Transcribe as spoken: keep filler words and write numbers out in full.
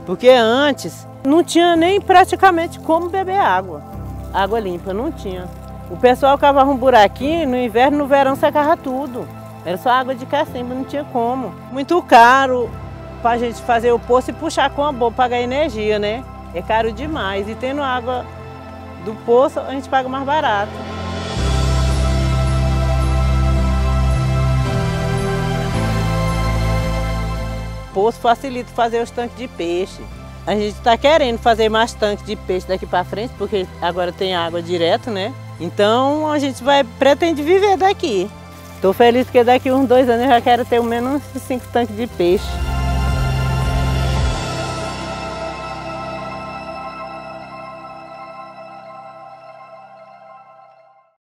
Porque antes não tinha nem praticamente como beber água. Água limpa, não tinha. O pessoal cavava um buraquinho, no inverno e no verão secava tudo. Era só água de cacimba, não tinha como. Muito caro para a gente fazer o poço e puxar com a boa, pagar energia, né? É caro demais. E tendo água do poço, a gente paga mais barato. O poço facilita fazer os tanques de peixe. A gente está querendo fazer mais tanques de peixe daqui para frente, porque agora tem água direto, né? Então a gente vai pretende viver daqui. Estou feliz porque daqui uns dois anos eu já quero ter ao menos cinco tanques de peixe.